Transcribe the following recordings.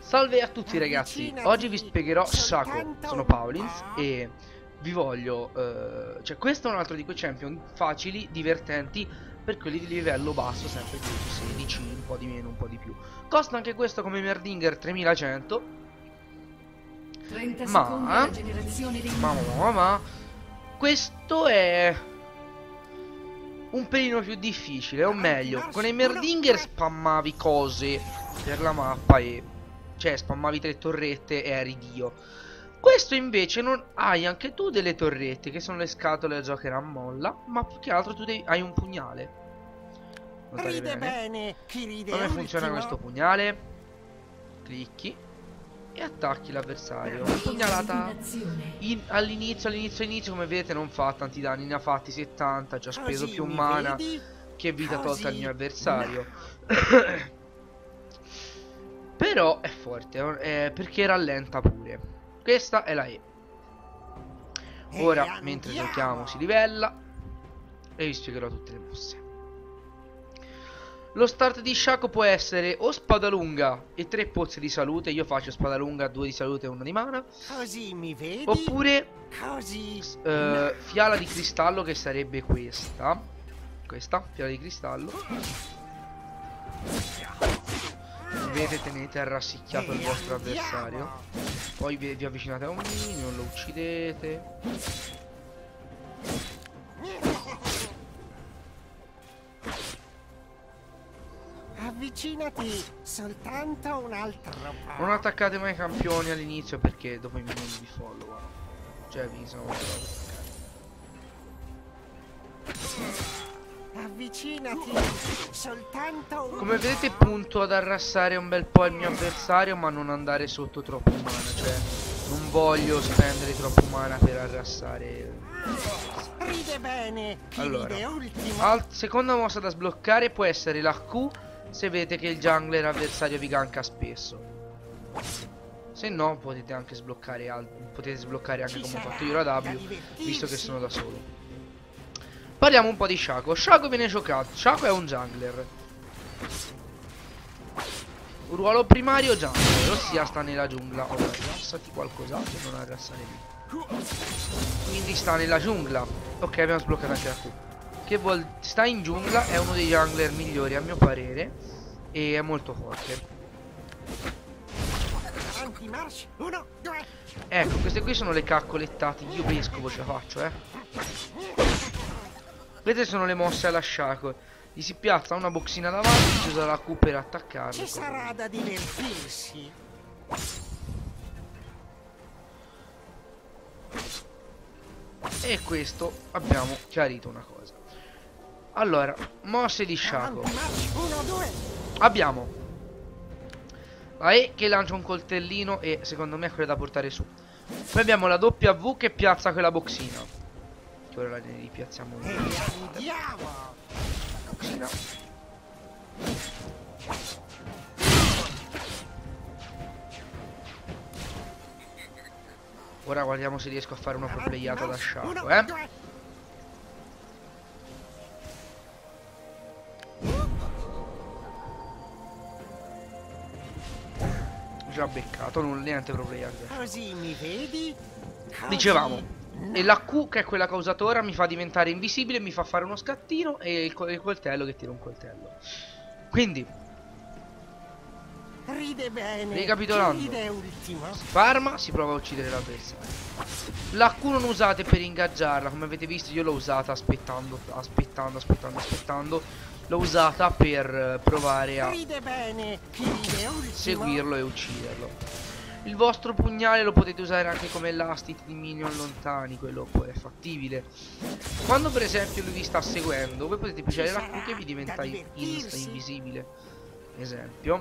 Salve a tutti ragazzi, oggi vi spiegherò Shaco, sono Paulins e vi voglio, cioè questo è un altro di quei champion facili, divertenti, per quelli di livello basso, sempre 10-16, un po' di meno, un po' di più. Costa anche questo come Merdinger 3100, 30 secondi alla ma, generazione dei ma, questo è un pelino più difficile, o meglio, con i Merdinger spammavi cose per la mappa e... cioè spammavi 3 torrette e eri Dio. Questo invece non hai anche tu delle torrette che sono le scatole a Joker a molla, ma più che altro tu hai un pugnale. Notate Ride bene. bene, chi ride Come ultimo. funziona questo pugnale? Clicchi e attacchi l'avversario. La pugnalata all'inizio come vedete non fa tanti danni, ne ha fatti 70, ha già speso Così più mi mana vedi? che vita tolta al mio Così avversario. Però è forte, perché rallenta pure. Questa è la E. Ora, mentre giochiamo, si livella e vi spiegherò tutte le mosse. Lo start di Shaco può essere o spada lunga e 3 pozze di salute. Io faccio spada lunga, 2 di salute e 1 di mana. Così mi vedi? Oppure Così fiala di cristallo, che sarebbe questa. Questa, fiala di cristallo. Vedete, tenete arrassicchiato il vostro avversario. Poi vi avvicinate a un minion, lo uccidete. avvicinati soltanto un altro po'. Non attaccate mai i campioni all'inizio, perché dopo i minion vi followano. Cioè vi sono... Avvicinati soltanto un Come vedete punto ad arrassare un bel po' il mio avversario, ma non andare sotto troppo mana. Cioè non voglio spendere troppo mana per arrassare. Ride bene, chi Allora, ride ultimo. seconda mossa da sbloccare può essere la Q, se vedete che il jungler avversario vi ganka spesso. Se no potete anche sbloccare potete sbloccare anche come ho fatto io la W, visto che sono da solo. Parliamo un po' di Shaco. Shaco viene giocato. Shaco è un jungler. Un ruolo primario jungler, ossia sta nella giungla. Oh, arrassati qualcos'altro, non arrassare lì. Quindi sta nella giungla. Ok, abbiamo sbloccato anche la Q. Che vuol... sta in giungla, è uno dei jungler migliori a mio parere. E è molto forte. Ecco, queste qui sono le caccolettate. Io vescovo ce la faccio, Queste sono le mosse alla Shaco. Gli si piazza una boxina davanti, si usa la Q per attaccarlo. Ci sarà da divertirsi. E questo abbiamo chiarito una cosa. Allora, mosse di Shaco. Abbiamo la E che lancia un coltellino e secondo me è quella da portare su. Poi abbiamo la W che piazza quella boxina. Che ora la ripiazziamo un po'. Boxina. Ora guardiamo se riesco a fare una pro playata da Shaco, Già beccato, non niente pro playata. Così mi vedi? Dicevamo, e la Q, che è quella causatore, mi fa diventare invisibile, mi fa fare uno scattino, e il coltello che tira un coltello. Quindi, ride bene, ricapitolando, si farma, si prova a uccidere l'avversario. La Q non usate per ingaggiarla, come avete visto io l'ho usata aspettando. L'ho usata per provare a seguirlo e ucciderlo. Il vostro pugnale lo potete usare anche come elastic di minion lontani, quello poi è fattibile. Quando per esempio lui vi sta seguendo, voi potete pigiare la Q che vi diventa invisibile. Esempio.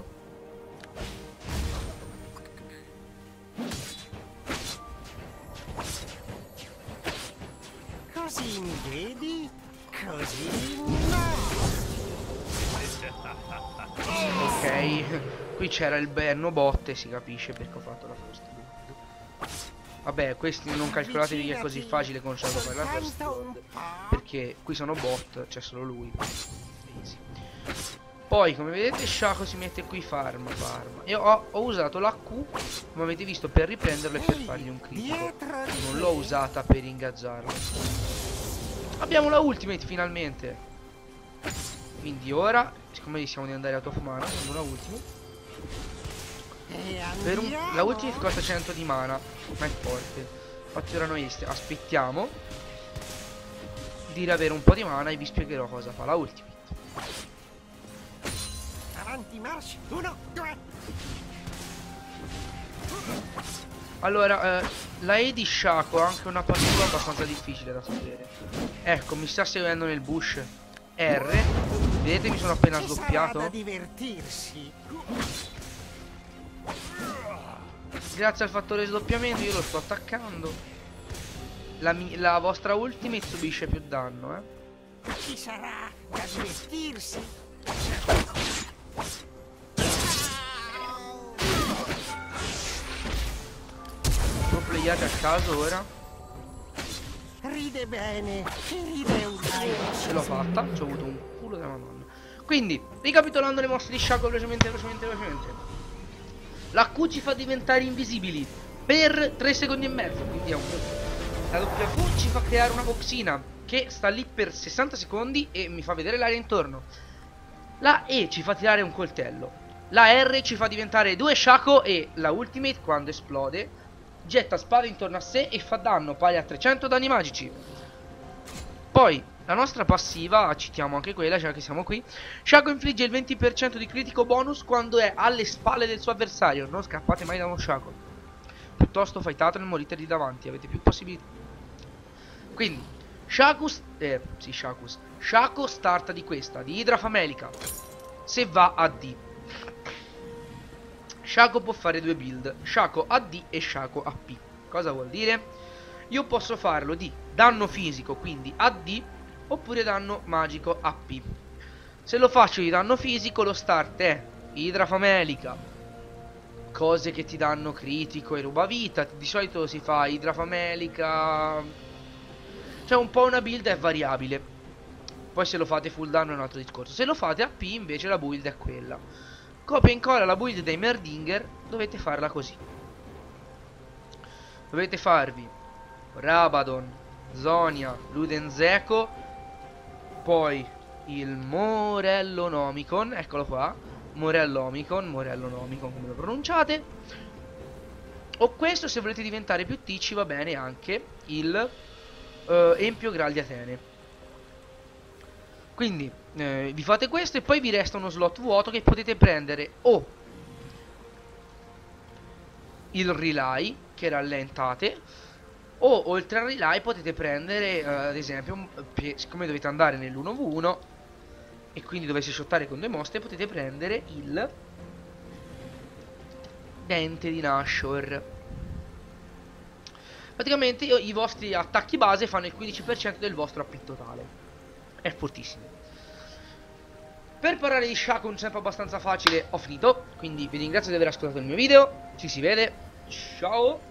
Così mi vedi? Così no! Ok, qui c'era il Benno bot e si capisce perché ho fatto la first blood. Vabbè, questi non calcolatevi che è così facile con Shaco fare la first blood, perché qui sono bot, c'è solo lui. Easy. Poi come vedete Shaco si mette qui farma. Io ho usato la Q, come avete visto, per riprenderlo e per fargli un critico. Non l'ho usata per ingazzarlo. Abbiamo la ultimate finalmente. Quindi ora, siccome rischiamo di andare a top mana, abbiamo la ultimate. La ultimate costa 100 di mana, ma è forte. Infatti ora noi aspettiamo di riavere un po' di mana e vi spiegherò cosa fa la ultimate. Avanti, marcia. 1, 2. Allora, la E di Shaco ha anche una passiva abbastanza difficile da sapere. Ecco, mi sta seguendo nel bush. R. Vedete, mi sono appena sdoppiato. Da divertirsi. Grazie al fattore sdoppiamento io lo sto attaccando. La vostra ultimate subisce più danno, Ci sarà da divertirsi. Pro playate a caso ora. Ride bene, ride un po'. Ce l'ho fatta, ci ho avuto un culo della madonna. Quindi, ricapitolando le mosse di Shaco velocemente. La Q ci fa diventare invisibili per 3 secondi e mezzo, quindi è un po'. La W ci fa creare una boxina che sta lì per 60 secondi e mi fa vedere l'area intorno. La E ci fa tirare un coltello. La R ci fa diventare 2 Shaco e la ultimate, quando esplode, getta spade intorno a sé e fa danno pari a 300 danni magici. Poi la nostra passiva, citiamo anche quella, già che siamo qui. Shaco infligge il 20% di critico bonus quando è alle spalle del suo avversario. Non scappate mai da uno Shaco. Piuttosto fightatelo e morite lì davanti, avete più possibilità. Quindi Shaco starta di questa, di Idra Famelica, se va a D. Shaco può fare 2 build, Shaco AD e Shaco AP. Cosa vuol dire? Io posso farlo di danno fisico, quindi AD, oppure danno magico AP. Se lo faccio di danno fisico, lo start è Idra Famelica, cose che ti danno critico e rubavita. Di solito si fa Idra Famelica, cioè un po' una build è variabile. Poi se lo fate full danno è un altro discorso. Se lo fate AP invece la build è quella. Copia e incolla la build dei Merdinger, dovete farla così. Dovete farvi Rabadon, Zonia, Ludenzeko, poi il Morellonomicon, eccolo qua, Morellonomicon come lo pronunciate. O questo, se volete diventare più ticci, va bene anche il Empio Graal di Atene. Quindi vi fate questo e poi vi resta uno slot vuoto che potete prendere o il relay che rallentate, o oltre al relay potete prendere ad esempio, siccome dovete andare nell'1v1 e quindi dovete shottare con 2 mosse, potete prendere il Dente di Nashor. Praticamente i vostri attacchi base fanno il 15% del vostro AP totale. È fortissimo. Per parlare di Shaco, un tempo abbastanza facile, ho finito. Quindi vi ringrazio di aver ascoltato il mio video. Ci si vede. Ciao.